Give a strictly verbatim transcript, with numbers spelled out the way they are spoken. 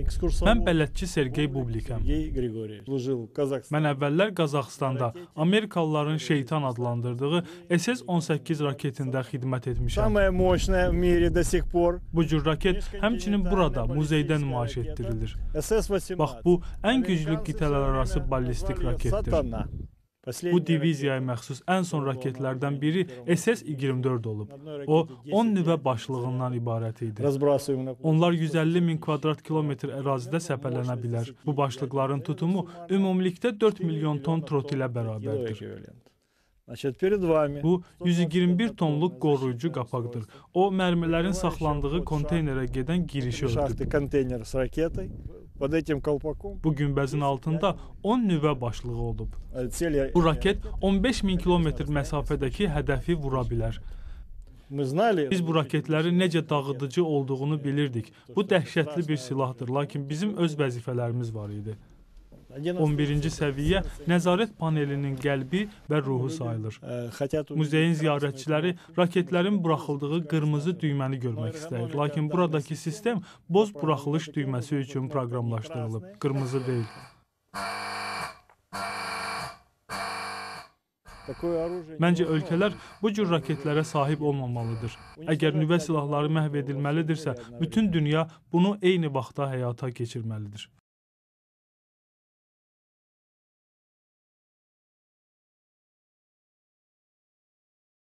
Mən bələdçi Sergey Bublikəm. Mən əvvəllər Qazaxıstanda Amerikalıların şeytan adlandırdığı S S on səkkiz raketində xidmət etmişəm. Bu cür raket həmçinin burada, muzeydə nümayiş etdirilir. Bax, bu ən güclü qitələr arası ballistik raketdir. Bu diviziyaya məxsus ən son raketlərdən biri S S iyirmi dörd olub. O, on nüvə başlığından ibarət idi. Onlar yüz əlli min kvadrat kilometr ərazidə səpələnə bilər. Bu başlıqların tutumu ümumilikdə dörd milyon ton trotilə bərabərdir. Bu, yüz iyirmi bir tonluq qoruyucu qapaqdır. O, mərmilərin saxlandığı konteynerə gedən girişi örtüdür. Bu günbəzin altında on nüvə başlığı olub. Bu raket on beş min kilometr məsafədəki hədəfi vura bilər. Biz bu raketləri necə dağıdıcı olduğunu bilirdik. Bu dəhşətli bir silahdır, lakin bizim öz vəzifələrimiz var idi. on birinci səviyyə nəzarət panelinin qəlbi və ruhu sayılır. Muzeyin ziyarətçiləri raketlərin buraxıldığı qırmızı düyməni görmək istəyir. Lakin buradakı sistem boz buraxılış düyməsi üçün proqramlaşdırılıb. Qırmızı deyil. Məncə ölkələr bu cür raketlərə sahib olmamalıdır. Əgər nüvə silahları məhv edilməlidirsə, bütün dünya bunu eyni vaxtda həyata keçirməlidir.